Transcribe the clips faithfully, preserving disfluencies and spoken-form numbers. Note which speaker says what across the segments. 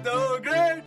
Speaker 1: So great.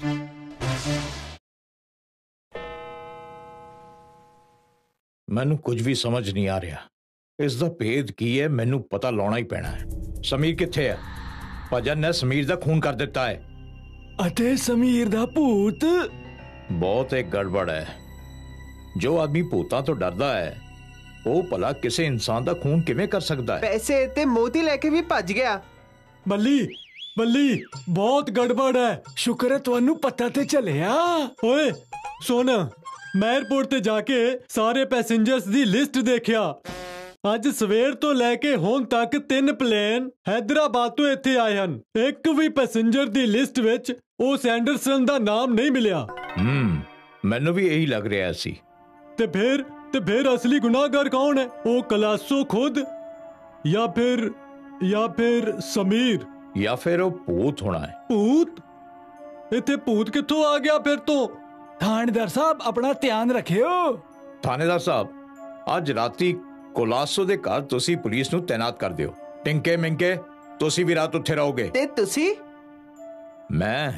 Speaker 2: ਮੈਨੂੰ ਕੁਝ ਵੀ ਸਮਝ ਨਹੀਂ ਆ ਰਿਹਾ। ਇਸ ਦਾ ਭੇਦ ਕੀ ਹੈ? ਮੈਨੂੰ ਪਤਾ ਲਾਉਣਾ ਹੀ ਪੈਣਾ ਹੈ। ਸਮੀਰ ਕਿੱਥੇ ਹੈ? ਭਜਨ ਨੇ ਸਮੀਰ ਦਾ ਖੂਨ ਕਰ ਦਿੱਤਾ ਹੈ
Speaker 1: ਅਤੇ ਸਮੀਰ ਦਾ ਭੂਤ।
Speaker 2: ਬਹੁਤ ਇੱਕ ਗੜਬੜ ਹੈ। ਜੋ ਆਦਮੀ ਭੂਤਾਂ ਤੋਂ ਡਰਦਾ ਹੈ ਉਹ ਭਲਾ ਕਿਸੇ ਇਨਸਾਨ ਦਾ ਖੂਨ ਕਿਵੇਂ ਕਰ ਸਕਦਾ ਹੈ?
Speaker 3: ਪੈਸੇ ਤੇ ਮੋਤੀ ਲੈ ਕੇ ਵੀ ਭੱਜ ਗਿਆ।
Speaker 1: ਬੱਲੀ ਬੱਲੀ ਬਹੁਤ ਗੜਬੜ ਹੈ। ਸ਼ੁਕਰ ਹੈ ਤੁਹਾਨੂੰ ਪਤਾ ਤੇ ਚੱਲਿਆ। ਓਏ ਸੁਣ, ਮੈਂ 에ਅਰਪੋਰਟ ਤੇ ਜਾ ਕੇ ਸਾਰੇ ਪੈਸੇਂਜਰਸ ਦੀ ਲਿਸਟ ਦੇਖਿਆ। ਅੱਜ ਸਵੇਰ ਤੋਂ ਲੈ ਕੇ ਹੁਣ ਤੱਕ ਤਿੰਨ ਪਲੇਨ ਹੈਦਰਾਬਾਦ ਤੋਂ ਇੱਥੇ ਆਏ ਹਨ। ਇੱਕ ਵੀ ਪੈਸੇਂਜਰ ਦੀ ਲਿਸਟ ਵਿੱਚ ਉਸ ਐਂਡਰਸਨ ਦਾ ਨਾਮ ਨਹੀਂ ਮਿਲਿਆ।
Speaker 2: ਹਮ ਮੈਨੂੰ ਵੀ ਇਹੀ ਲੱਗ ਰਿਹਾ ਸੀ।
Speaker 1: ਤੇ ਫਿਰ ਤੇ ਫਿਰ ਅਸਲੀ ਗੁਨਾਹਗਾਰ ਕੌਣ ਹੈ? ਉਹ ਕਲਾਸੋ ਖੁਦ ਜਾਂ ਫਿਰ ਜਾਂ ਫਿਰ ਸਮੀਰ
Speaker 2: ਜਾਂ ਫਿਰ ਉਹ ਭੂਤ ਹੋਣਾ ਹੈ।
Speaker 1: ਭੂਤ? ਇੱਥੇ ਭੂਤ ਕਿੱਥੋਂ ਆ ਗਿਆ ਫਿਰ ਤੋਂ? ਥਾਣੇਦਾਰ ਸਾਹਿਬ ਆਪਣਾ ਧਿਆਨ ਰੱਖਿਓ।
Speaker 2: ਥਾਣੇਦਾਰ ਸਾਹਿਬ, ਅੱਜ ਰਾਤੀ ਕੋਲਾਸੋ ਦੇ ਘਰ ਤੁਸੀਂ ਪੁਲਿਸ ਨੂੰ ਤੈਨਾਤ ਕਰ ਦਿਓ। ਟਿੰਕੇ ਮਿੰਕੇ ਤੁਸੀਂ ਵੀ ਰਾਤ ਉੱਥੇ ਰਹੋਗੇ।
Speaker 3: ਤੇ ਤੁਸੀਂ?
Speaker 2: ਮੈਂ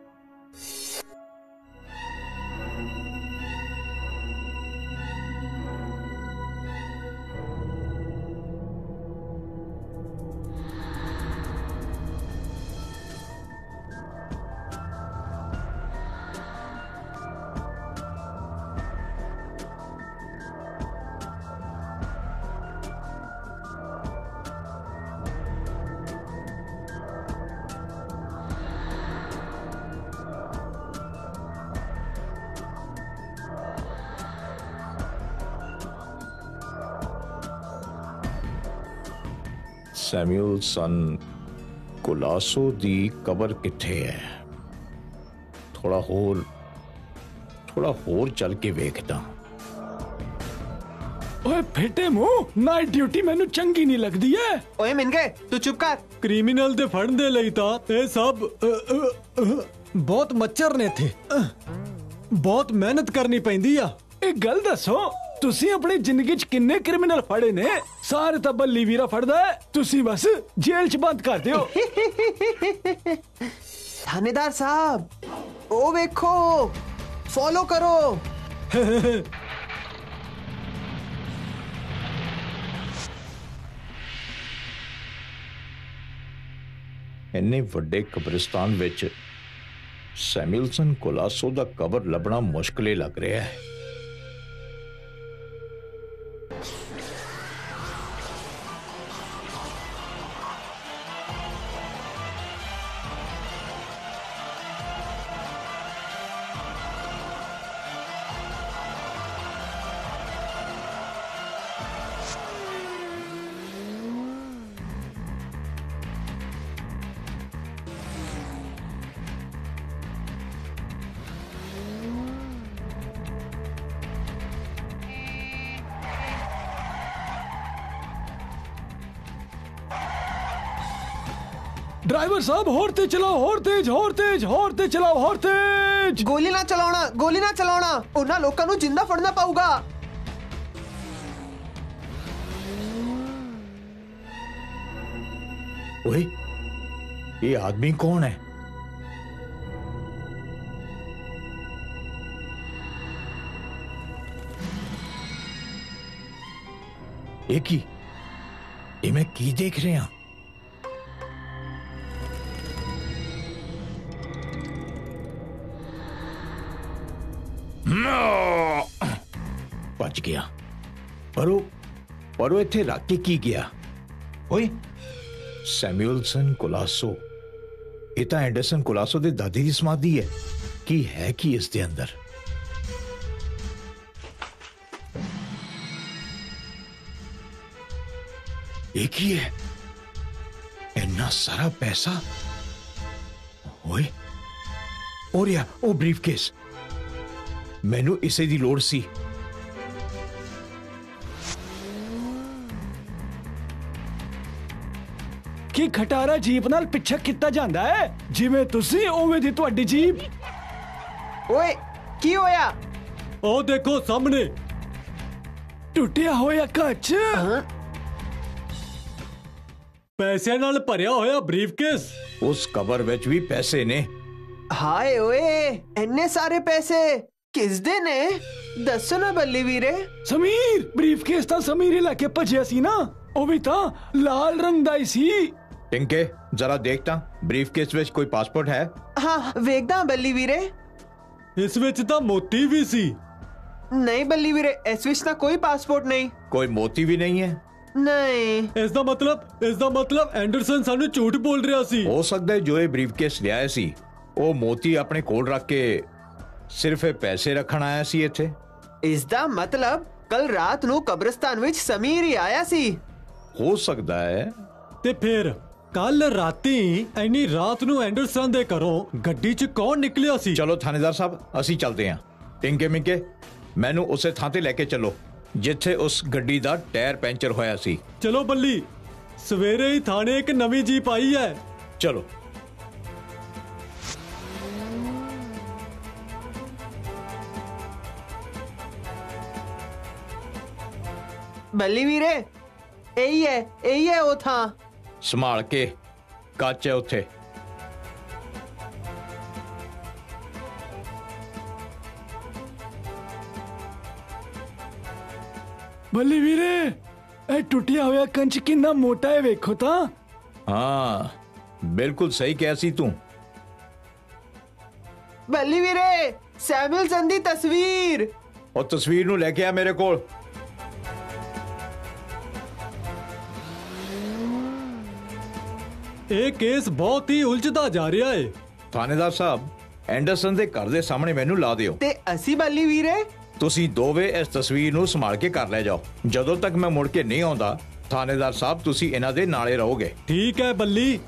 Speaker 2: ਸੈਮੂਅਲਸਨ ਕੋਲਾਸੋ ਦੀ ਕਬਰ ਕਿੱਥੇ ਹੈ? ਥੋੜਾ ਹੋਰ ਥੋੜਾ ਹੋਰ ਚੱਲ ਕੇ ਵੇਖਦਾ।
Speaker 1: ਓਏ ਫੇਟੇ ਮੂੰਹ, ਨਾਈਟ ਡਿਊਟੀ ਮੈਨੂੰ ਚੰਗੀ ਨਹੀਂ ਲੱਗਦੀ ਐ।
Speaker 3: ਓਏ ਮਿਲ ਗਏ, ਤੂੰ ਚੁੱਪ ਕਰ।
Speaker 1: ਕ੍ਰਿਮੀਨਲ ਦੇ ਫੜਨ ਦੇ ਲਈ ਤਾਂ ਇਹ ਸਭ ਬਹੁਤ ਮੱਛਰ ਨੇ ਇੱਥੇ। ਬਹੁਤ ਮਿਹਨਤ ਕਰਨੀ ਪੈਂਦੀ ਆ। ਇਹ ਗੱਲ ਦੱਸੋ, ਤੁਸੀਂ ਆਪਣੀ ਜ਼ਿੰਦਗੀ 'ਚ ਕਿੰਨੇ ਕ੍ਰਿਮੀਨਲ ਫੜੇ ਨੇ? ਸਾਰੇ ਤਾਂ ਬੱਲੀ ਵੀਰਾ ਫੜਦਾ ਹੈ, ਤੁਸੀਂ ਬਸ ਜੇਲ੍ਹ 'ਚ ਬੰਦ ਕਰ ਦਿਓ।
Speaker 3: ਥਾਣੇਦਾਰ ਸਾਹਿਬ, ਉਹ ਵੇਖੋ, ਫੋਲੋ ਕਰੋ।
Speaker 2: ਇੰਨੇ ਵੱਡੇ ਕਬਰਿਸਤਾਨ ਵਿੱਚ ਸੈਮੂਅਲਸਨ ਕੋਲਾਸੋ ਦਾ ਕਬਰ ਲੱਭਣਾ ਮੁਸ਼ਕਿਲ ਲੱਗ ਰਿਹਾ ਹੈ।
Speaker 1: ड्राइवर साहब होर तेज चलाओ, होर तेज, होर तेज, होर तेज चलाओ, होर तेज।
Speaker 3: गोली ना चलाना, गोली ना चलाना, उन्हां लोकां नूं जिंदा फड़ना पाऊगा।
Speaker 2: ओए, ये आदमी कौन है? एक ही ये मैं की देख रहे हैं? बच गया। पर पर इत्थे रख के की गया? ओए सैमुअलसन कोलासो, ये तो एंडरसन कोलासो दे दादी दी समाधि है। की है की इस दे अंदर? एक ही है, इतना सारा पैसा। ओए और या ओ ब्रीफकेस, मैनू इसे दी लोड़ सी।
Speaker 1: की खटारा जीप नाल पिछा किता जांदा है, जिवें तुसी उवें दी तुहाडी जीप।
Speaker 3: ओए की होया?
Speaker 1: ओ देखो सामने टुटिया होया कच। पैसे नाल भरिया होया ब्रीफकेस।
Speaker 2: उस कबर विच भी पैसे ने,
Speaker 3: ਹਾਏ ਓਏ ਇੰਨੇ ਸਾਰੇ ਪੈਸੇ ਕਿਸ ਦੇ ਨੇ ਦੱਸੋ ਨਾ ਬੱਲੀ ਵੀਰੇ।
Speaker 4: ਸਮੀਰ ਬਰੀਫਕੇਸ ਤਾਂ ਸਮੀਰ ਹੀ ਲੈ ਕੇ ਭੱਜਿਆ ਸੀ ਨਾ, ਉਹ ਵੀ ਤਾਂ ਲਾਲ ਰੰਗ ਦਾ ਹੀ ਸੀ।
Speaker 2: ਟਿੰਕੇ ਜਰਾ ਦੇਖ ਤਾਂ ਬਰੀਫਕੇਸ ਵਿੱਚ ਕੋਈ ਪਾਸਪੋਰਟ ਹੈ?
Speaker 3: ਹਾਂ ਵੇਖਦਾ ਬੱਲੀ ਵੀਰੇ।
Speaker 1: ਇਸ ਵਿੱਚ ਤਾਂ ਮੋਤੀ ਵੀ ਸੀ।
Speaker 3: ਨਹੀਂ ਬੱਲੀ ਵੀਰੇ ਇਸ ਵਿੱਚ ਤਾਂ ਕੋਈ ਪਾਸਪੋਰਟ ਨਹੀਂ।
Speaker 2: ਕੋਈ ਮੋਤੀ ਵੀ ਨਹੀਂ ਹੈ?
Speaker 3: ਨਹੀਂ।
Speaker 1: ਇਸ ਦਾ ਮਤਲਬ ਇਸ ਦਾ ਮਤਲਬ ਐਂਡਰਸਨ ਸਾਨੂੰ ਝੂਠ ਬੋਲ ਰਿਹਾ ਸੀ।
Speaker 2: ਹੋ ਸਕਦਾ ਹੈ ਜੋ ਇਹ ਬਰੀਫਕੇਸ ਲਿਆਇਆ ਸੀ ਉਹ ਮੋਤੀ ਆਪਣੇ ਕੋਲ ਰੱਖ ਕੇ ਸਿਰਫ ਇਹ ਪੈਸੇ ਰੱਖਣ ਆਇਆ ਸੀ ਇੱਥੇ।
Speaker 3: ਇਸ ਦਾ ਮਤਲਬ ਕੱਲ ਰਾਤ ਨੂੰ ਕਬਰਸਤਾਨ ਵਿੱਚ ਸਮੀਰ ਹੀ ਆਇਆ ਸੀ।
Speaker 2: ਹੋ ਸਕਦਾ ਹੈ।
Speaker 1: ਤੇ ਫਿਰ ਕੱਲ ਰਾਤੀ ਐਨੀ ਰਾਤ ਨੂੰ ਐਂਡਰਸਨ ਦੇ ਘਰੋਂ ਗੱਡੀ 'ਚ ਕੌਣ ਨਿਕਲਿਆ ਸੀ?
Speaker 2: ਚਲੋ ਥਾਣੇਦਾਰ ਸਾਹਿਬ ਅਸੀਂ ਚੱਲਦੇ ਹਾਂ। ਟਿੰਕੇ ਮਿੰਕੇ ਮੈਨੂੰ ਉਸੇ ਥਾਂ ਤੇ ਲੈ ਕੇ ਚੱਲੋ ਜਿੱਥੇ ਉਸ ਗੱਡੀ ਦਾ ਟਾਇਰ ਪੈਂਚਰ ਹੋਇਆ ਸੀ।
Speaker 1: ਚਲੋ ਬੱਲੀ, ਸਵੇਰੇ ਹੀ ਥਾਣੇ ਇੱਕ ਨਵੀਂ ਜੀਪ ਆਈ ਹੈ।
Speaker 2: ਚਲੋ।
Speaker 3: ਬੱਲੀ ਵੀਰੇ ਇਹੀ ਹੈ ਇਹੀ ਹੈ ਉਹ ਥਾਂ।
Speaker 2: ਸੰਭਾਲ ਕੇ, ਕੱਚ ਹੈ ਉੱਥੇ।
Speaker 4: ਬੱਲੀ ਵੀਰੇ ਇਹ ਟੁੱਟਿਆ ਹੋਇਆ ਕੰਚ ਕਿੰਨਾ ਮੋਟਾ ਹੈ ਵੇਖੋ ਤਾਂ।
Speaker 2: ਹਾਂ ਬਿਲਕੁਲ ਸਹੀ ਕਿਹਾ ਸੀ ਤੂੰ।
Speaker 3: ਬੱਲੀ ਵੀਰੇ ਸੈਮੂਅਲਸਨ ਦੀ ਤਸਵੀਰ।
Speaker 2: ਉਹ ਤਸਵੀਰ ਨੂੰ ਲੈ ਕੇ ਆ ਮੇਰੇ ਕੋਲ।
Speaker 1: ਇਹ ਕੇਸ ਬਹੁਤ ਹੀ ਉਲਝਦਾ ਜਾ ਰਿਹਾ ਏ।
Speaker 2: ਥਾਣੇਦਾਰ ਸਾਹਿਬ ਐਂਡਰਸਨ ਦੇ ਘਰ ਦੇ ਸਾਹਮਣੇ ਮੈਨੂੰ ਲਾ ਦਿਓ।
Speaker 3: ਤੇ ਅਸੀਂ ਬੱਲੀ ਵੀਰੇ?
Speaker 2: ਤੁਸੀਂ ਦੋਵੇਂ ਇਸ ਤਸਵੀਰ ਨੂੰ ਸੰਭਾਲ ਕੇ ਕਰ ਲੈ ਜਾਓ। ਜਦੋਂ ਤੱਕ ਮੈਂ ਮੁੜ ਕੇ ਨਹੀਂ ਆਉਂਦਾ ਥਾਣੇਦਾਰ ਸਾਹਿਬ ਤੁਸੀਂ ਇਹਨਾਂ ਦੇ ਨਾਲੇ ਰਹੋਗੇ।
Speaker 1: ਠੀਕ ਹੈ ਬੱਲੀ।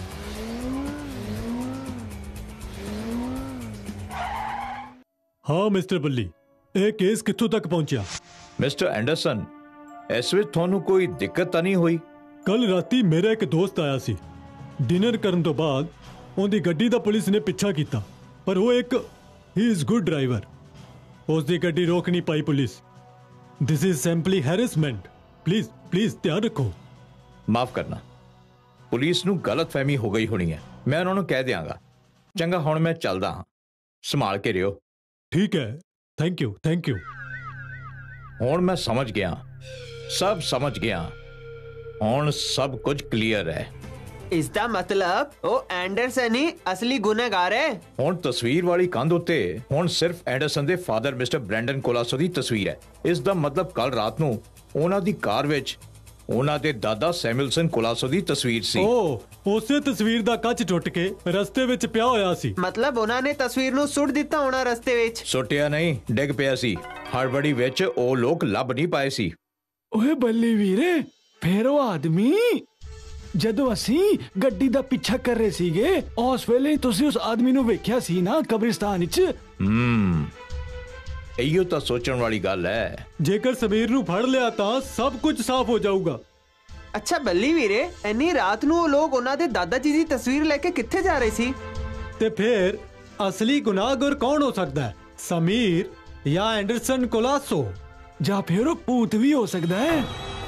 Speaker 1: ਹਾਂ ਮਿਸਟਰ ਬੱਲੀ, ਇਹ ਕੇਸ ਕਿੱਥੋਂ ਤੱਕ ਪਹੁੰਚਿਆ?
Speaker 2: ਮਿਸਟਰ ਐਂਡਰਸਨ ਇਸ ਵਿੱਚ ਤੁਹਾਨੂੰ ਕੋਈ ਦਿੱਕਤ ਤਾਂ ਨਹੀਂ ਹੋਈ?
Speaker 1: ਕੱਲ ਰਾਤੀ ਮੇਰਾ ਇੱਕ ਦੋਸਤ ਆਇਆ ਸੀ। ਡਿਨਰ ਕਰਨ ਤੋਂ ਬਾਅਦ ਉਹਦੀ ਗੱਡੀ ਦਾ ਪੁਲਿਸ ਨੇ ਪਿੱਛਾ ਕੀਤਾ, ਪਰ ਉਹ ਇੱਕ ਹੀ ਇਜ਼ ਗੁੱਡ ਡਰਾਈਵਰ। ਉਸ ਦੀ ਗੱਡੀ ਰੋਕ ਨਹੀਂ ਪਾਈ police. This is simply harassment. Please please ਧਿਆਨ ਰੱਖੋ।
Speaker 2: ਮਾਫ ਕਰਨਾ, ਪੁਲਿਸ ਨੂੰ ਗਲਤਫਹਿਮੀ ਹੋ ਗਈ ਹੋਣੀ ਹੈ। ਮੈਂ ਉਹਨਾਂ ਨੂੰ ਕਹਿ ਦਿਆਂਗਾ। ਚੰਗਾ ਹੁਣ ਮੈਂ ਚੱਲਦਾ ਹਾਂ, ਸੰਭਾਲ ਕੇ ਰਿਓ।
Speaker 1: ਠੀਕ ਹੈ, ਥੈਂਕ ਯੂ ਥੈਂਕ ਯੂ।
Speaker 2: ਹੁਣ ਮੈਂ ਸਮਝ ਗਿਆ, ਸਭ ਸਮਝ ਗਿਆ। ਹੁਣ ਸਭ ਕੁਝ ਕਲੀਅਰ ਹੈ।
Speaker 3: ਇਸ ਦਾ ਮਤਲਬ ਉਹ ਐਂਡਰਸਨ ਹੀ ਅਸਲੀ ਗੁਨਾਹਗਾਰ ਹੈ।
Speaker 2: ਹੁਣ ਤਸਵੀਰ ਵਾਲੀ ਕੰਧ ਉੱਤੇ ਹੁਣ ਸਿਰਫ ਐਂਡਰਸਨ ਦੇ ਫਾਦਰ ਮਿਸਟਰ ਬ੍ਰੈਂਡਨ ਕੋਲਾਸੋ ਦੀ ਤਸਵੀਰ ਹੈ। ਇਸ ਦਾ ਮਤਲਬ ਕੱਲ ਰਾਤ ਨੂੰ ਉਹਨਾਂ ਦੀ ਕਾਰ ਵਿੱਚ ਉਹਨਾਂ ਦੇ ਦਾਦਾ ਸੈਮੂਅਲਸਨ ਕੋਲਾਸੋ ਦੀ ਤਸਵੀਰ ਸੀ।
Speaker 1: ਓ ਉਸੇ ਤਸਵੀਰ ਦਾ ਕੱਚ ਟੁੱਟ ਕੇ ਰਸਤੇ ਵਿੱਚ ਪਿਆ ਹੋਇਆ ਸੀ।
Speaker 3: ਮਤਲਬ ਉਹਨਾਂ ਨੇ ਤਸਵੀਰ ਨੂੰ ਸੁੱਟ ਦਿੱਤਾ ਹੋਣਾ ਰਸਤੇ ਵਿੱਚ।
Speaker 2: ਸੁੱਟਿਆ ਨਹੀਂ, ਡਿੱਗ ਪਿਆ ਸੀ। ਹੜਬੜੀ ਵਿੱਚ ਉਹ ਲੋਕ ਲੱਭ ਨਹੀਂ ਪਾਏ ਸੀ।
Speaker 4: ਓਏ ਬੱਲੀ ਵੀਰੇ ਫੇਰ ਉਹ ਆਦਮੀ ਜਦੋਂ ਅਸੀਂ ਗੱਡੀ ਦਾ ਪਿੱਛਾ ਕਰ ਰਹੇ ਸੀਗੇ ਉਸ ਵੇਲੇ ਤੁਸੀਂ ਉਸ ਆਦਮੀ ਨੂੰ ਵੇਖਿਆ ਸੀ ਨਾ ਕਬਰਿਸਤਾਨ ਵਿੱਚ।
Speaker 2: ਹਮ ਇਹੋ ਤਾਂ ਸੋਚਣ ਵਾਲੀ ਗੱਲ ਹੈ।
Speaker 1: ਜੇਕਰ ਸਮੀਰ ਨੂੰ ਫੜ ਲਿਆ ਤਾਂ ਸਭ ਕੁਝ ਸਾਫ਼ ਹੋ ਜਾਊਗਾ।
Speaker 3: ਅੱਛਾ ਬੱਲੀ ਵੀਰੇ ਇੰਨੀ ਰਾਤ ਨੂੰ ਉਹ ਲੋਕ ਉਹਨਾਂ ਦੇ ਦਾਦਾ ਜੀ ਦੀ ਤਸਵੀਰ ਲੈ ਕੇ ਕਿੱਥੇ ਜਾ ਰਹੇ ਸੀ?
Speaker 1: ਤੇ ਫਿਰ ਅਸਲੀ ਗੁਨਾਹਗਰ ਕੌਣ ਹੋ ਸਕਦਾ ਹੈ? ਸਮੀਰ ਜਾਂ ਐਂਡਰਸਨ ਕੋਲਾਸੋ?
Speaker 4: ਜਾਂ ਫਿਰ ਉਹ ਭੂਤ ਵੀ ਹੋ ਸਕਦਾ ਹੈ।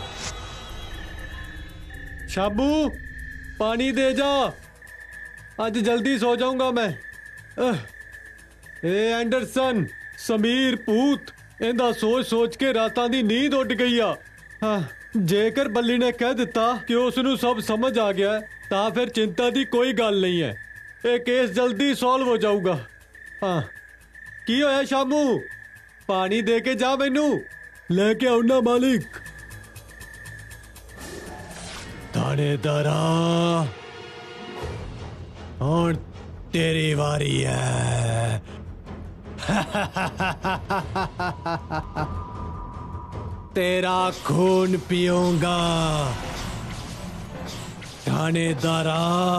Speaker 1: शाबू पानी दे जा, आज जल्दी सो जाऊंगा मैं। ए एंडरसन समीर भूत इंदा सोच सोच के रातां दी नींद उड़ गई आ। जेकर बल्ली ने कह दिता कि उसनू सब समझ आ गया तां फिर चिंता दी कोई गल नहीं है। ये केस जल्दी सॉल्व हो जाऊगा। हाँ की होया शामू? पानी दे के जा मैनू। लेके आउना मालिक। थानेदारा हुण तेरी वारी है। तेरा खून पीऊंगा थानेदारा।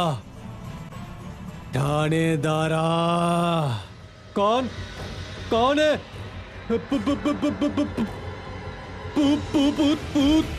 Speaker 1: थानेदारा कौन कौन है? भूत भूत भूत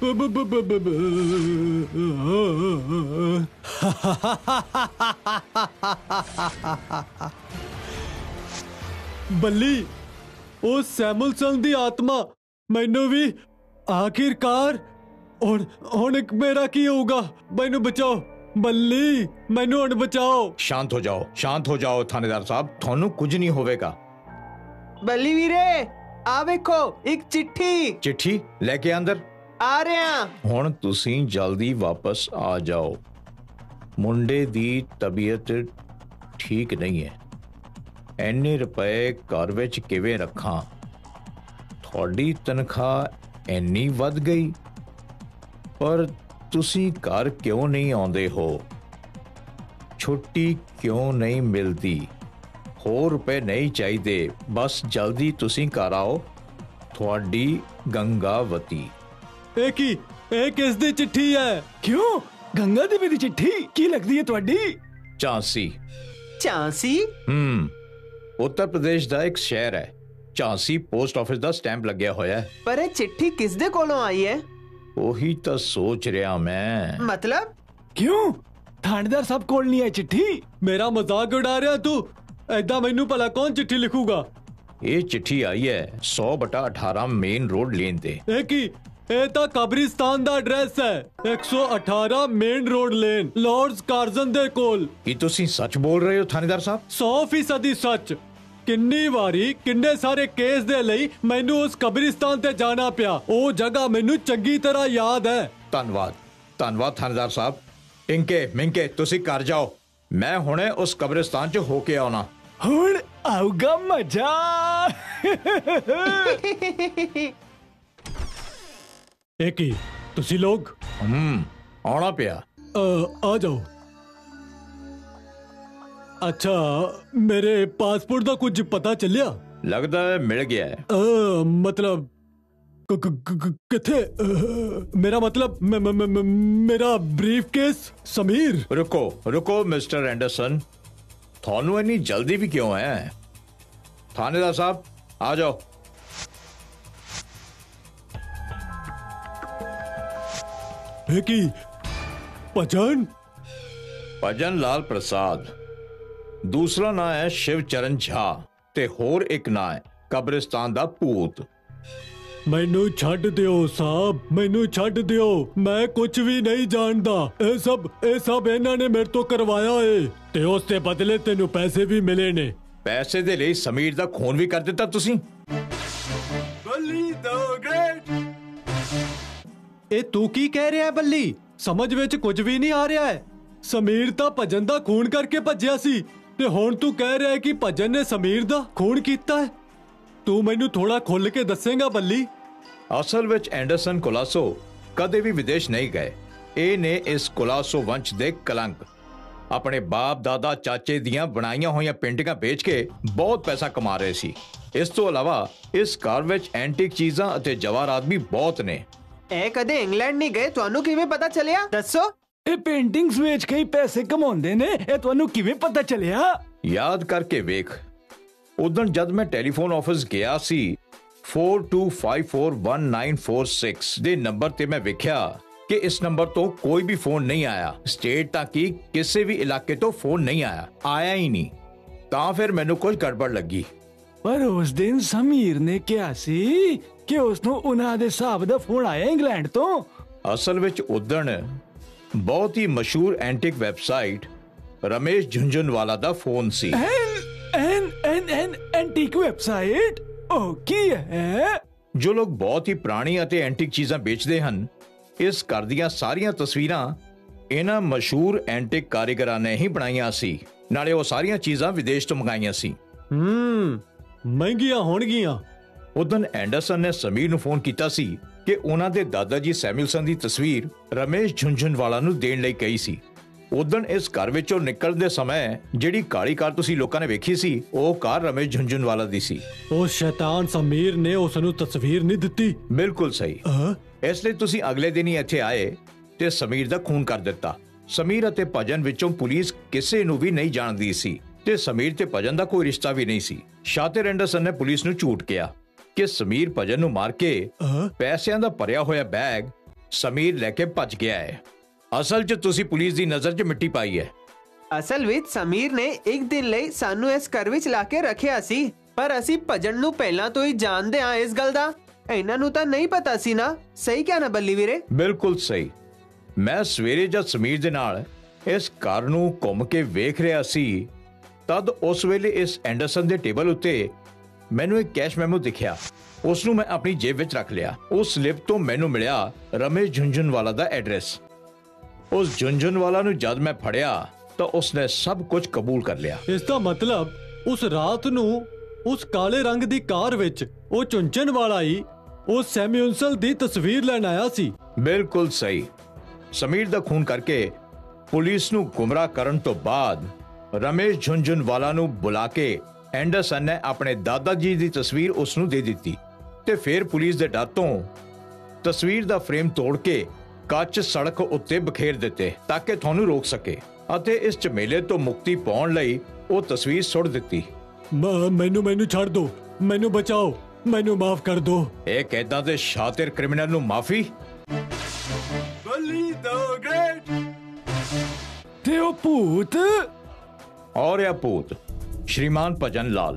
Speaker 1: ਬੱਲੀ ਉਹ ਸੈਮੂਅਲਸਨ ਦੀ ਆਤਮਾ ਮੈਨੂੰ ਵੀ ਆਖਿਰਕਾਰ ਹੁਣ ਹੁਣ ਮੇਰਾ ਕੀ ਹੋਊਗਾ? ਮੈਨੂੰ ਬਚਾਓ ਬੱਲੀ ਮੈਨੂੰ ਹੁਣ ਬਚਾਓ।
Speaker 2: शांत हो जाओ, शांत हो जाओ थानेदार साहब, थानू कुछ नहीं होवेगा।
Speaker 3: ਬੱਲੀ ਵੀਰੇ ਆ ਵੇਖੋ ਇੱਕ ਚਿੱਠੀ।
Speaker 2: चिट्ठी लेके अंदर
Speaker 3: ਆ ਰਿਹਾ।
Speaker 2: ਹੁਣ ਤੁਸੀਂ ਜਲਦੀ ਵਾਪਸ ਆ ਜਾਓ। ਮੁੰਡੇ ਦੀ ਤਬੀਅਤ ਠੀਕ ਨਹੀਂ ਹੈ। ਇੰਨੇ ਰੁਪਏ ਘਰ ਵਿੱਚ ਕਿਵੇਂ ਰੱਖਾਂ? ਤੁਹਾਡੀ ਤਨਖਾਹ ਇੰਨੀ ਵੱਧ ਗਈ, ਪਰ ਤੁਸੀਂ ਘਰ ਕਿਉਂ ਨਹੀਂ ਆਉਂਦੇ ਹੋ? ਛੁੱਟੀ ਕਿਉਂ ਨਹੀਂ ਮਿਲਦੀ? ਹੋਰ ਰੁਪਏ ਨਹੀਂ ਚਾਹੀਦੇ, ਬਸ ਜਲਦੀ ਤੁਸੀਂ ਘਰ ਆਓ। ਤੁਹਾਡੀ ਗੰਗਾਵਤੀ।
Speaker 1: ਇਹ ਕੀ, ਇਹ ਕਿਸ ਦੀ ਚਿੱਠੀ ਹੈ?
Speaker 4: ਕਿਉਂ ਗੰਗਾ ਦੇਵੀ ਦੀ ਚਿੱਠੀ ਕੀ ਲੱਗਦੀ ਹੈ ਤੁਹਾਡੀ?
Speaker 2: ਝਾਂਸੀ।
Speaker 3: ਝਾਂਸੀ?
Speaker 2: ਹੂੰ, ਉੱਤਰ ਪ੍ਰਦੇਸ਼ ਦਾ ਇੱਕ ਸ਼ਹਿਰ ਹੈ। ਝਾਂਸੀ ਪੋਸਟ ਆਫਿਸ ਦਾ ਸਟੈਂਪ ਲੱਗਿਆ ਹੋਇਆ ਹੈ।
Speaker 3: ਪਰ ਇਹ ਚਿੱਠੀ ਕਿਸ ਦੇ ਕੋਲੋਂ ਆਈ ਹੈ?
Speaker 2: ਉਹੀ ਤਾਂ ਸੋਚ ਰਿਹਾ ਮੈਂ।
Speaker 3: ਮਤਲਬ?
Speaker 4: ਕਿਉਂ ਥਾਣੇਦਾਰ ਸਾਹਿਬ ਕੋਲ ਨਹੀਂ ਆਈ ਚਿੱਠੀ?
Speaker 1: ਮੇਰਾ ਮਜ਼ਾਕ ਉਡਾ ਰਿਹਾ ਤੂੰ? ਐਦਾਂ ਮੈਨੂੰ ਭਲਾ ਕੌਣ ਚਿੱਠੀ ਲਿਖੂਗਾ?
Speaker 2: ਇਹ ਚਿੱਠੀ ਆਈ ਹੈ ਸੌ ਬਟਾ ਅਠਾਰਾਂ ਮੇਨ ਰੋਡ ਲੇਨ ਤੇ।
Speaker 1: ਇਹ ਕੀ, ਇਹ ਤਾਂ ਕਬਰਿਸਤਾਨ ਦਾ ਐਡਰੈਸ ਹੈ। ਇੱਕ ਸੌ ਅਠਾਰਾਂ main road lane, lords Curzon ਦੇ ਕੋਲ।
Speaker 2: ਕੀ ਤੁਸੀਂ ਸੱਚ ਬੋਲ ਰਹੇ ਹੋ ਥਾਣੇਦਾਰ ਸਾਹਿਬ?
Speaker 1: ਸੌ ਫੀਸਦੀ ਸੱਚ। ਕਿੰਨੀ ਵਾਰੀ ਕਿੰਨੇ ਸਾਰੇ ਕੇਸ ਦੇ ਲਈ ਮੈਨੂੰ ਉਸ ਕਬਰਿਸਤਾਨ ਤੇ ਜਾਣਾ ਪਿਆ। ਉਹ ਜਗ੍ਹਾ ਮੈਨੂੰ ਚੰਗੀ ਤਰ੍ਹਾਂ ਯਾਦ ਹੈ।
Speaker 2: ਧੰਨਵਾਦ, ਧੰਨਵਾਦ ਥਾਣੇਦਾਰ ਸਾਹਿਬ। ਟਿੰਕੇ ਮਿੰਕੇ ਤੁਸੀਂ ਘਰ ਜਾਓ, ਮੈਂ ਹੁਣੇ ਉਸ ਕਬਰਿਸਤਾਨ 'ਚ ਹੋ ਕੇ ਆਉਣਾ।
Speaker 4: ਹੁਣ ਆਊਗਾ ਮਜ਼ਾ।
Speaker 1: ਇਹ ਕੀ, ਤੁਸੀਂ ਲੋਗ?
Speaker 2: ਹੂੰ, ਆਉਣਾ ਪਿਆ।
Speaker 1: ਅ, ਆ ਜਾਓ। ਅੱਛਾ, ਮੇਰੇ ਪਾਸਪੋਰਟ ਦਾ ਕੁਝ ਪਤਾ ਚੱਲਿਆ?
Speaker 2: ਲੱਗਦਾ ਹੈ ਮਿਲ ਗਿਆ ਹੈ।
Speaker 1: ਅ, ਮਤਲਬ ਕ- ਕ- ਕ- ਕ- ਕਿੱਥੇ? ਅ, ਮੇਰਾ ਮਤਲਬ ਮ- ਮ- ਮ- ਮ- ਮੇਰਾ ਬਰੀਫ ਕੇਸ। ਸਮੀਰ
Speaker 2: ਰੁਕੋ ਰੁਕੋ ਮਿਸਟਰ ਐਂਡਰਸਨ, ਤੁਹਾਨੂੰ ਇੰਨੀ ਜਲਦੀ ਵੀ ਕਿਉਂ ਹੈ? ਥਾਣੇਦਾਰ ਸਾਹਿਬ ਆ ਜਾਓ।
Speaker 1: ਇਹ ਕੀ, ਭਜਨ?
Speaker 2: ਭਜਨ ਲਾਲ ਪ੍ਰਸਾਦ। ਦੂਸਰਾ ਨਾਂ ਹੈ ਸ਼ਿਵਚਰਨ ਝਾ ਤੇ ਹੋਰ ਇੱਕ ਨਾਂ ਹੈ ਕਬਰਿਸਤਾਨ ਦਾ ਭੂਤ।
Speaker 1: ਮੈਨੂੰ ਛੱਡ ਦਿਓ ਸਾਹਿਬ, ਮੈਨੂੰ ਛੱਡ ਦਿਓ। ਮੈਂ ਕੁਝ ਵੀ ਨਹੀਂ ਜਾਣਦਾ। ਇਹ ਸਭ ਇਹ ਸਭ ਇਹਨਾਂ ਨੇ ਮੇਰੇ ਤੋਂ ਕਰਵਾਇਆ ਏ, ਤੇ ਉਸ ਦੇ ਬਦਲੇ ਤੈਨੂੰ ਪੈਸੇ ਵੀ ਮਿਲੇ ਨੇ।
Speaker 2: ਪੈਸੇ ਦੇ ਲਈ ਸਮੀਰ ਦਾ ਖੂਨ ਵੀ ਕਰ ਦਿੱਤਾ ਤੁਸੀਂ?
Speaker 1: ਬੱਲੀ ਦਾ ਗ੍ਰੇਟ। ਇਹ ਤੂੰ ਕੀ ਕਹਿ ਰਿਹਾ ਹੈ ਬੱਲੀ? ਸਮਝ ਵਿੱਚ ਕੁਝ ਵੀ ਨਹੀਂ ਆ ਰਿਹਾ ਹੈ। ਸਮੀਰ ਤਾਂ ਭਜਨ ਦਾ ਖੂਨ ਕਰਕੇ ਭੱਜਿਆ ਸੀ, ਤੇ ਹੁਣ ਤੂੰ ਕਹਿ ਰਿਹਾ ਹੈ ਕਿ ਭਜਨ ਨੇ ਸਮੀਰ ਦਾ ਖੂਨ ਕੀਤਾ ਹੈ। ਤੂੰ ਮੈਨੂੰ ਥੋੜਾ ਖੁੱਲ ਕੇ ਦੱਸੇਗਾ ਬੱਲੀ?
Speaker 2: ਅਸਲ ਵਿੱਚ ਐਂਡਰਸਨ ਕੋਲਾਸੋ ਕਦੇ ਵੀ ਵਿਦੇਸ਼ ਨਹੀਂ ਗਏ। ਇਹ ਨੇ ਇਸ ਕੋਲਾਸੋ ਵੰਸ਼ ਦੇ ਕਲੰਕ। ਆਪਣੇ ਬਾਪ ਦਾਦਾ ਚਾਚੇ ਦੀਆਂ ਬਣਾਈਆਂ ਹੋਈਆਂ ਪੇਂਟਿੰਗਾਂ ਵੇਚ ਕੇ ਬਹੁਤ ਪੈਸਾ ਕਮਾ ਰਹੇ ਸੀ। ਇਸ ਤੋਂ ਇਲਾਵਾ ਇਸ ਘਰ ਵਿੱਚ ਐਂਟੀਕ ਚੀਜ਼ਾਂ ਅਤੇ ਜਵਾਹਰਾਤ ਵੀ ਬਹੁਤ ਨੇ।
Speaker 3: ਇਹ ਕਦੇ ਇੰਗਲੈਂਡ ਨਹੀਂ ਗਏ, ਤੁਹਾਨੂੰ ਕਿਵੇਂ ਪਤਾ ਚੱਲਿਆ? ਦੱਸੋ।
Speaker 4: ਇਹ ਪੇਂਟਿੰਗਸ ਵੇਚ ਕੇ ਹੀ ਪੈਸੇ ਕਮਾਉਂਦੇ ਨੇ, ਇਹ ਤੁਹਾਨੂੰ ਕਿਵੇਂ ਪਤਾ ਚੱਲਿਆ?
Speaker 2: ਯਾਦ ਕਰਕੇ ਵੇਖ, ਉਦੋਂ ਜਦ ਮੈਂ ਟੈਲੀਫੋਨ ਆਫਿਸ ਗਿਆ ਸੀ four two five four one nine four six ਦੇ ਨੰਬਰ ਤੇ ਮੈਂ ਵੇਖਿਆ ਕਿ ਇਸ ਨੰਬਰ ਤੋਂ ਕੋਈ ਵੀ ਫੋਨ ਨਹੀਂ ਆਇਆ। ਸਟੇਟ ਤਾਂ ਕੀ ਕਿਸੇ ਵੀ ਇਲਾਕੇ ਤੋਂ ਫੋਨ ਨਹੀਂ ਆਇਆ, ਆਇਆ ਹੀ ਨਹੀਂ। ਤਾਂ ਫਿਰ ਮੈਨੂੰ ਕੁਝ ਗੜਬੜ ਲੱਗੀ।
Speaker 4: ਪਰ ਉਸ ਦਿਨ ਸਮੀਰ ਨੇ ਕਿਹਾ ਸੀ ਕਿ ਉਸ ਨੂੰ ਉਹਨਾਂ ਦੇ ਹਿਸਾਬ ਦਾ ਫੋਨ ਆਇਆ ਇੰਗਲੈਂਡ ਤੋਂ।
Speaker 2: ਅਸਲ ਵਿੱਚ ਉਦੋਂ ਬਹੁਤ ਹੀ ਮਸ਼ਹੂਰ ਐਂਟਿਕ ਵੈਬਸਾਈਟ ਰਮੇਸ਼ ਝੁੰਝੁਨਵਾਲਾ ਦਾ ਫੋਨ ਸੀ।
Speaker 4: N N N N antique website? ਉਹ ਕੀ ਹੈ?
Speaker 2: ਜੋ ਲੋਕ ਬਹੁਤ ਹੀ ਪੁਰਾਣੀ ਅਤੇ ਐਂਟਿਕ ਚੀਜ਼ਾਂ ਵੇਚਦੇ ਹਨ, ਇਸ ਘਰ ਦੀਆਂ ਸਾਰੀਆਂ ਤਸਵੀਰਾਂ ਇਹਨਾਂ ਮਸ਼ਹੂਰ ਐਂਟਿਕ ਕਾਰੀਗਰਾਂ ਨੇ ਹੀ ਬਣਾਈਆਂ ਸੀ। ਨਾਲੇ ਉਹ ਸਾਰੀਆਂ ਚੀਜ਼ਾਂ ਵਿਦੇਸ਼ ਤੋਂ ਮੰਗਾਈਆਂ ਸੀ।
Speaker 1: ਹੂੰ, ਮਹਿੰਗੀਆਂ ਹੋਣਗੀਆਂ।
Speaker 2: ਉਦੋਂ ਐਂਡਰਸਨ ਨੇ ਸਮੀਰ ਨੂੰ ਫੋਨ ਕੀਤਾ ਸੀ ਕਿ ਉਹਨਾਂ ਦੇ ਦਾਦਾ ਜੀ ਸੈਮੂਅਲਸਨ ਦੀ ਤਸਵੀਰ ਰਮੇਸ਼ ਝੁੰਝੁਨਵਾਲਾ ਨੂੰ ਦੇਣ ਲਈ ਕਹੀ ਸੀ। ਉਦੋਂ ਇਸ ਘਰ ਵਿੱਚੋਂ ਨਿਕਲਦੇ ਸਮੇਂ ਜਿਹੜੀ ਕਾਲੀ ਕਾਰ ਤੁਸੀਂ ਲੋਕਾਂ ਨੇ ਵੇਖੀ ਸੀ, ਉਹ ਕਾਰ ਰਮੇਸ਼ ਝੁੰਝੁਨਵਾਲਾ ਦੀ ਸੀ।
Speaker 1: ਉਹ ਸ਼ੈਤਾਨ ਸਮੀਰ ਨੇ ਉਸ ਨੂੰ ਤਸਵੀਰ ਨਹੀਂ ਦਿੱਤੀ।
Speaker 2: ਬਿਲਕੁਲ ਸਹੀ। ਇਸ ਲਈ ਤੁਸੀਂ ਅਗਲੇ ਦਿਨ ਹੀ ਇੱਥੇ ਆਏ ਤੇ ਸਮੀਰ ਦਾ ਖੂਨ ਕਰ ਦਿੱਤਾ। ਸਮੀਰ ਅਤੇ ਭਜਨ ਵਿੱਚੋਂ ਪੁਲਿਸ ਕਿਸੇ ਨੂੰ ਵੀ ਨਹੀਂ ਜਾਣਦੀ ਸੀ ਤੇ ਸਮੀਰ ਤੇ ਭਜਨ ਦਾ ਕੋਈ ਰਿਸ਼ਤਾ ਵੀ ਨਹੀਂ ਸੀ। ਸ਼ਾਤਿਰ ਐਂਡਰਸਨ ਨੇ ਪੁਲਿਸ ਨੂੰ ਝੂਠ ਕਿਹਾ ਕਿ ਸਮੀਰ ਭਜਨ ਨੂੰ ਮਾਰ ਕੇ ਪੈਸਿਆਂ ਦਾ ਭਰਿਆ ਹੋਇਆ ਬੈਗ ਸਮੀਰ ਲੈ ਕੇ ਭੱਜ ਗਿਆ ਹੈ। ਅਸਲ 'ਚ ਤੁਸੀਂ ਪੁਲਿਸ ਦੀ ਨਜ਼ਰ 'ਚ ਮਿੱਟੀ ਪਾਈ ਹੈ।
Speaker 3: ਅਸਲ ਵਿੱਚ ਸਮੀਰ ਨੇ ਇੱਕ ਦਿਨ ਲਈ ਸਾਨੂੰ ਇਸ ਘਰ ਵਿੱਚ ਲਾ ਕੇ ਰੱਖਿਆ ਸੀ, ਪਰ ਅਸੀਂ ਭਜਨ ਨੂੰ ਪਹਿਲਾਂ ਤੋਂ ਹੀ ਜਾਣਦੇ ਹਾਂ ਇਸ ਗੱਲ ਦਾ। ਇਹਨਾਂ ਨੂੰ ਤਾਂ ਨਹੀਂ ਪਤਾ ਸੀ ਨਾ। ਸਹੀ ਕਿਹਾ ਨਾ ਬੱਲੀ ਵੀਰੇ?
Speaker 2: ਬਿਲਕੁਲ ਸਹੀ। ਮੈਂ ਸਵੇਰੇ ਜਦ ਸਮੀਰ ਦੇ ਨਾਲ इस कार नूं घुम के वेख रहा सी तद उस वेले इस एंडरसन दे टेबल उत्ते मैनू एक कैश मैमो दिखिया। उसनूं मैं अपनी जेब विच रख लिया। उस स्लिप तो मैनू मिलिया रमेश झुंझुनवाला दा एड्रैस। उस झुंझुनवाला नूं जद मैं फड़िया तो उसने सब कुछ कबूल कर लिया।
Speaker 1: इसका मतलब उस रात नूं उस काले रंग दी कार विच ओ झुंझुनवाला ही उस सैमुअल्सन दी तस्वीर लैण आया सी।
Speaker 2: बिल्कुल सही। समीर दा खून करके पुलिस नूं गुमराह करन तो बाद रमेश झुंझुनवाला नूं बुला के एंडरसन ने अपने दादा जी दी तस्वीर उसनूं दे दित्ती ते फिर पुलिस दे डर तों तस्वीर दा फ्रेम तोड़ के ਕੱਚ सड़क उत्ते बखेर दिते ताकि ਤੁਹਾਨੂੰ रोक सके ਅਤੇ इस झमेले तो मुक्ति पाउण लई ਉਹ तस्वीर सुट दित्ती।
Speaker 1: मैनू मैनू छड़ दो, मैनू बचाओ, मैनू माफ कर दो।
Speaker 2: एक ऐदा दे शातिर क्रिमिनल नूं माफी?
Speaker 4: ते ओ भूत
Speaker 2: और या भूत श्रीमान भजन लाल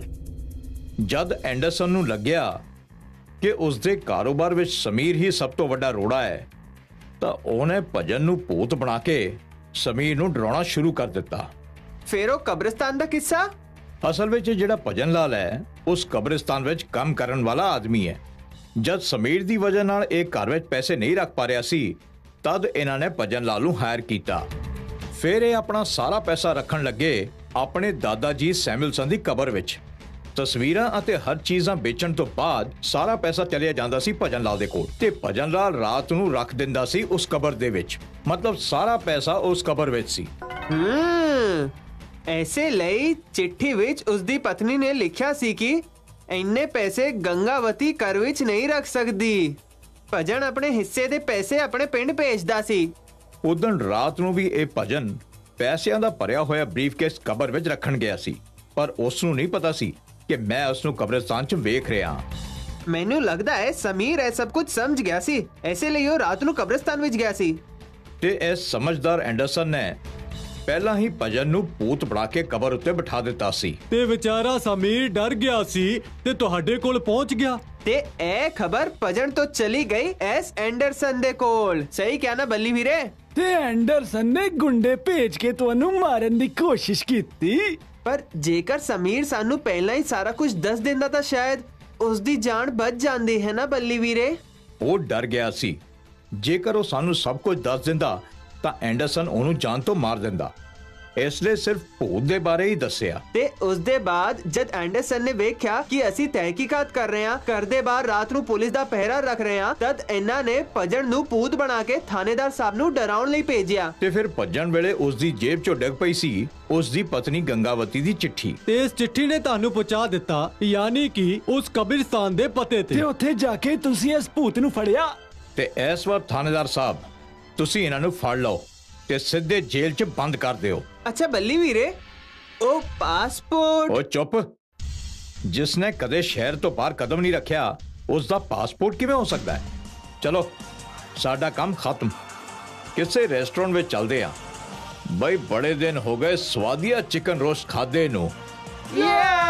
Speaker 2: जद एंडरसन नूं लग्या कि उसदे कारोबार विच समीर ही सब तो वड्डा रोड़ा है ਤਾਂ ਉਹਨੇ ਭਜਨ ਨੂੰ ਭੂਤ ਬਣਾ ਕੇ ਸਮੀਰ ਨੂੰ ਡਰਾਉਣਾ ਸ਼ੁਰੂ ਕਰ ਦਿੱਤਾ।
Speaker 3: ਫਿਰ ਉਹ ਕਬਰਿਸਤਾਨ ਦਾ ਕਿੱਸਾ?
Speaker 2: ਅਸਲ ਵਿੱਚ ਜਿਹੜਾ ਭਜਨ ਲਾਲ ਹੈ ਉਸ ਕਬਰਿਸਤਾਨ ਵਿੱਚ ਕੰਮ ਕਰਨ ਵਾਲਾ ਆਦਮੀ ਹੈ। ਜਦ ਸਮੀਰ ਦੀ ਵਜ੍ਹਾ ਨਾਲ ਇਹ ਘਰ ਵਿੱਚ ਪੈਸੇ ਨਹੀਂ ਰੱਖ ਪਾ ਰਿਹਾ ਸੀ ਤਦ ਇਹਨਾਂ ਨੇ ਭਜਨ ਲਾਲ ਨੂੰ ਹਾਇਰ ਕੀਤਾ। ਫਿਰ ਇਹ ਆਪਣਾ ਸਾਰਾ ਪੈਸਾ ਰੱਖਣ ਲੱਗੇ ਆਪਣੇ ਦਾਦਾ ਜੀ ਸੈਮੂਅਲਸਨ ਦੀ ਕਬਰ ਵਿੱਚ। ਤਸਵੀਰਾਂ ਅਤੇ ਹਰ ਚੀਜ਼ਾਂ ਵੇਚਣ ਤੋਂ ਬਾਅਦ ਸਾਰਾ ਪੈਸਾ ਚਲਿਆ ਜਾਂਦਾ ਸੀ ਭਜਨ ਲਾਲ ਦੇ ਕੋਲ ਤੇ ਭਜਨ ਲਾਲ ਰਾਤ ਨੂੰ ਰੱਖ ਦਿੰਦਾ ਸੀ ਉਸ ਕਬਰ ਦੇ ਵਿੱਚ। ਮਤਲਬ ਸਾਰਾ ਪੈਸਾ ਉਸ ਕਬਰ ਵਿੱਚ ਸੀ।
Speaker 3: ਹੂੰ ਐਸੇ ਲਈ ਚਿੱਠੀ ਵਿੱਚ ਉਸ ਦੀ ਪਤਨੀ ਨੇ ਲਿਖਿਆ ਸੀ ਕਿ ਇੰਨੇ ਪੈਸੇ ਗੰਗਾਵਤੀ ਘਰ ਵਿੱਚ ਨਹੀਂ ਰੱਖ ਸਕਦੀ। ਭਜਨ ਆਪਣੇ ਹਿੱਸੇ ਦੇ ਪੈਸੇ ਆਪਣੇ ਪਿੰਡ ਭੇਜਦਾ ਸੀ।
Speaker 2: ਉਦੋਂ ਰਾਤ ਨੂੰ ਵੀ ਇਹ ਭਜਨ ਪੈਸਿਆਂ ਦਾ ਭਰਿਆ ਹੋਇਆ ਬਰੀਫਕੇਸ ਕਬਰ ਵਿੱਚ ਰੱਖਣ ਗਿਆ ਸੀ ਪਰ ਉਸ ਨੂੰ ਨਹੀਂ ਪਤਾ ਸੀ ਕਿ ਮੈਂ ਉਸ ਨੂੰ ਕਬਰਿਸਤਾਨ 'ਚ ਵੇਖ ਰਿਹਾ।
Speaker 3: ਮੈਨੂੰ ਲੱਗਦਾ ਹੈ ਸਮੀਰ ਇਹ ਸਭ ਕੁਝ ਸਮਝ ਗਿਆ ਸੀ, ਐਸੇ ਲਈ ਉਹ ਰਾਤ ਨੂੰ ਕਬਰਿਸਤਾਨ ਵਿੱਚ ਗਿਆ ਸੀ।
Speaker 2: ਤੇ ਇਸ ਸਮਝਦਾਰ ਐਂਡਰਸਨ ਨੇ ਪਹਿਲਾਂ ਹੀ ਭਜਨ ਨੂੰ ਭੂਤ ਬਣਾ ਕੇ ਕਬਰ ਉੱਤੇ ਬਿਠਾ ਦਿੱਤਾ ਸੀ
Speaker 1: ਤੇ ਵਿਚਾਰਾ ਸਮੀਰ ਡਰ ਗਿਆ ਸੀ ਤੇ ਤੁਹਾਡੇ ਕੋਲ ਪਹੁੰਚ ਗਿਆ
Speaker 3: ਤੇ ਇਹ ਖਬਰ ਭਜਨ ਤੋਂ ਚਲੀ ਗਈ ਐਸ ਐਂਡਰਸਨ ਦੇ ਕੋਲ। ਸਹੀ ਕਿਹਾ ਨਾ ਬੱਲੀ ਵੀਰੇ?
Speaker 4: ਤੇ ਐਂਡਰਸਨ ਨੇ ਗੁੰਡੇ ਭੇਜ ਕੇ ਤੁਹਾਨੂੰ ਮਾਰਨ ਦੀ ਕੋਸ਼ਿਸ਼ ਕੀਤੀ।
Speaker 3: ਪਰ ਜੇਕਰ ਸਮੀਰ ਸਾਨੂੰ ਪਹਿਲਾਂ ਹੀ ਸਾਰਾ ਕੁਝ ਦੱਸ ਦਿੰਦਾ ਤਾਂ ਸ਼ਾਇਦ ਉਸ ਦੀ ਜਾਨ ਬਚ ਜਾਂਦੀ ਹੈ ਨਾ ਬੱਲੀ ਵੀਰੇ?
Speaker 2: ਉਹ ਡਰ ਗਿਆ ਸੀ ਜੇਕਰ ਉਹ ਸਾਨੂੰ ਸਭ ਕੁਝ ਦੱਸ ਦਿੰਦਾ ਤਾਂ ਐਂਡਰਸਨ ਉਹਨੂੰ ਜਾਨ ਤੋਂ ਮਾਰ ਦਿੰਦਾ। ਇਸ ਲਈ ਸਿਰਫ ਭੂਤ ਦੇ ਬਾਰੇ ਹੀ ਦੱਸਿਆ।
Speaker 3: ਤੇ ਉਸ ਦੇ ਬਾਅਦ ਜਦ ਐਂਡਰਸਨ ਨੇ ਵੇਖਿਆ ਕਿ ਅਸੀਂ ਤਹਿਕੀਕਾਤ ਕਰ ਰਹੇ ਹਾਂ, ਘਰ ਦੇ ਬਾਹਰ ਰਾਤ ਨੂੰ ਪੁਲਿਸ ਦਾ ਪਹਿਰਾ ਰੱਖ ਰਹੇ ਹਾਂ, ਤਦ ਇਹਨਾਂ ਨੇ ਭਜਨ ਨੂੰ ਭੂਤ ਬਣਾ ਕੇ ਥਾਣੇਦਾਰ ਸਾਹਿਬ ਨੂੰ ਡਰਾਉਣ ਲਈ ਭੇਜਿਆ।
Speaker 2: ਤੇ ਫਿਰ ਭਜਨ ਵੇਲੇ ਉਸ ਦੀ ਜੇਬ 'ਚੋਂ ਡਿੱਗ ਪਈ ਸੀ ਉਸ ਦੀ ਪਤਨੀ ਗੰਗਾਵਤੀ ਦੀ ਚਿੱਠੀ
Speaker 1: ਤੇ ਇਸ ਚਿੱਠੀ ਨੇ ਤੁਹਾਨੂੰ ਪਹੁੰਚਾ ਦਿੱਤਾ ਯਾਨੀ ਕਿ ਉਸ ਕਬਰਿਸਤਾਨ ਦੇ ਪਤੇ ਤੇ।
Speaker 4: ਤੇ ਉੱਥੇ ਜਾ ਕੇ ਤੁਸੀਂ ਇਸ ਭੂਤ ਨੂੰ ਫੜਿਆ
Speaker 2: ਤੇ ਇਸ ਵਾਰ ਥਾਣੇਦਾਰ ਸਾਹਿਬ ਤੁਸੀਂ ਇਹਨਾਂ ਨੂੰ ਫੜ ਲਓ ਤੇ ਸਿੱਧੇ ਜੇਲ੍ਹ 'ਚ ਬੰਦ ਕਰ ਦਿਓ।
Speaker 3: ਅੱਛਾ ਬੱਲੀ ਵੀਰੇ ਉਹ ਪਾਸਪੋਰਟ?
Speaker 2: ਉਹ ਚੁੱਪ, ਜਿਸਨੇ ਕਦੇ ਸ਼ਹਿਰ ਤੋਂ ਬਾਹਰ ਕਦਮ ਨਹੀਂ ਰੱਖਿਆ ਉਸ ਦਾ ਪਾਸਪੋਰਟ ਕਿਵੇਂ ਹੋ ਸਕਦਾ ਹੈ? ਚਲੋ ਸਾਡਾ ਕੰਮ ਖਤਮ, ਕਿਸੇ ਰੈਸਟੋਰੈਂਟ ਵਿੱਚ ਚੱਲਦੇ ਆ। ਬਈ ਬੜੇ ਦਿਨ ਹੋ ਗਏ ਸਵਾਦੀਆ ਚਿਕਨ ਰੋਸਟ ਖਾਦੇ ਨੂੰ।
Speaker 3: Yeah!